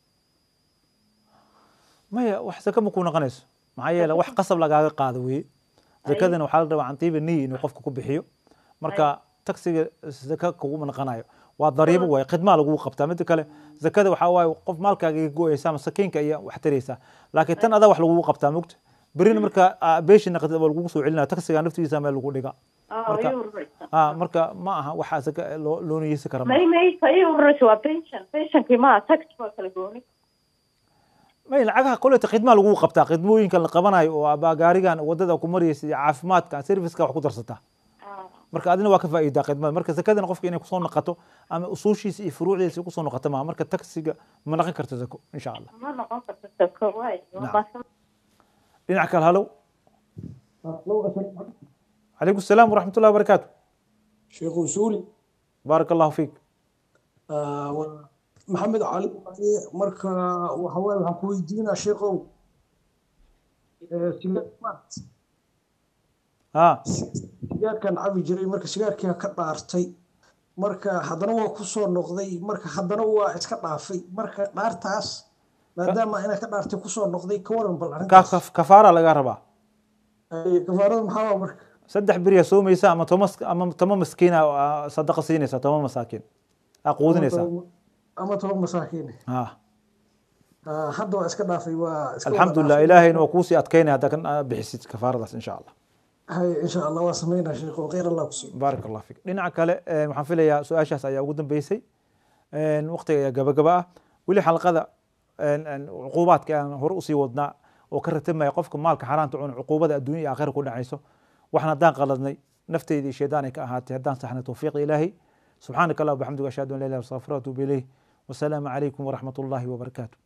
maya wax sako ma kuu noqonayso maxaa yeele wax qasab lagaaga qaado weye zakadana waxaa la rabaa cantiiba niyi inuu qofka ku bixiyo marka taksiga zaka kuguma noqonayo waa dariibo waaye khidmaa lagu qabtaa midda kale zakada waxaa waaye qof maalkaaga iga go-aysaa masakiinka iyo wax taraysaa laakiin tan adaa wax lagugu qabtaa mogta berina marka beeshi naqdid waa lagugu soo celinaya taksiga naftiisa meel lagu dhiga marka ah marka ma aha waxa zaka loo loo niyeysan kara may may tay ururaysa waa pension pensionkii ma tax waa kala gooni may lacagaha qolata khidmaa lagu qabtaa khidmooyinka la qabanayo oo gaarigan wadada ku maraysa iyo caafimaadka serviceka wax ku darsataa marka adina waa ka faa'iidaa khidmada marka zakadana qofka inay kusoo noqoto ama usuushiisa iyo furuucdiisa kusoo noqoto ma marka taksiga ma noqon karto zako insha allah ma noqon karto zako waay dhinaca kale halow عليكم السلام ورحمة الله وبركاته شيخ وسولي بارك الله فيك آه محمد علي مركا وحوال حكوي دينا شيخو سيجارات ها سيجار كان عبي جري مركا سيجار كي كدارتي مركا حدنا waa ku soo noqday marka hadana waa iska dhaafay marka dhaartaas maadaama ina ka dhaartay ku soo noqday ka waran bal arrinkaas kafaara laga rabaa ay kafaarada maxaa marka saddex beriya soomaysa ama tomas ama tomo miskiina sadaqa siinaysa tomo masaakiin aqoodinaysa ama tomo masaakiin ha hadda waa iska dhaafay waa alxamdulillah ilaahayna waa kuusii adkaynaya hadda kan bixisid kafaaradaas insha allah hay insha allah waa sameynaa sheekho khayr allah ku siiyo baarak allah fiik dhinaca kale waxaan filayaa su-aashaas ayaa ugu dambeysay waqtiga ayaa gabagaba ah weli xalqada cuquubaadka aan hore usii wadnaa oo ka ratamaya qofka maalka xaaraanta cuna cuquubada adduunya iyo aakhira ku dhacayso waxaan haddaan qaladnay nafteyda iyo shaydaan ay ka ahaatay haddaan saxnay tawfiiq ilaahi subxaanaka allah wabixamdiga ashhadu an la ilaha illa anta astaghfiruka wa atuubu ilayh wasalaamu calaykum waraxmat ullahi wabarakaatu